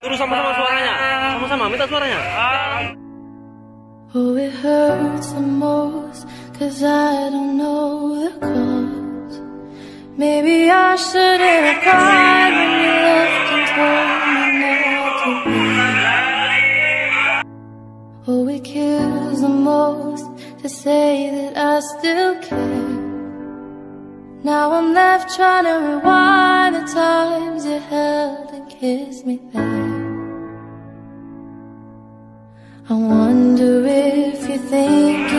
Suruh sama-sama suaranya. Sama-sama minta suaranya. Oh, it hurts the most, 'cause I don't know the cause. Maybe I shouldn't have cried when you left and told me not to leave. Oh, it kills the most to say that I still care. Now I'm left trying to rewind the times you held and kissed me there. I wonder if you think